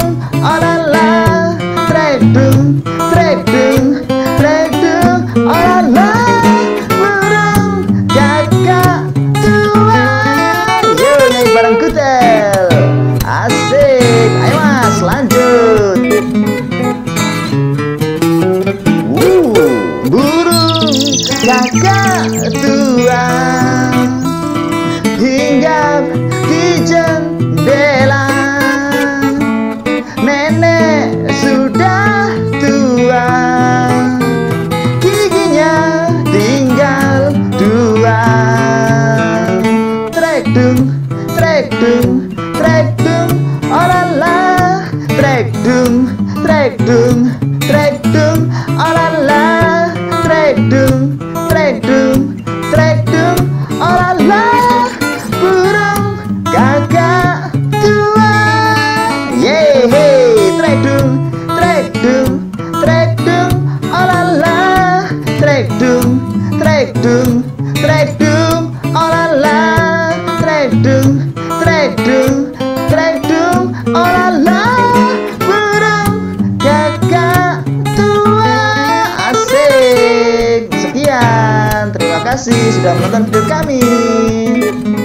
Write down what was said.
dung, oh la la. Trek dung, oh la la. Burung kakak tua. Yo nyanyi bareng Kutel. Asik, ayo mas lanjut. Burung kakak tua hinggap di jendela. Nenek sudah tua, giginya tinggal dua. Trek dung, oh la la. Trek dung, oh la la. Trek dung, oh la la. Burung kakak tua. Yeay, trek dung, oh la la. Trek dung, oh la la. Trek dung, oh la la. Burung kakak tua. Asik. Sekian, terima kasih sudah menonton video kami.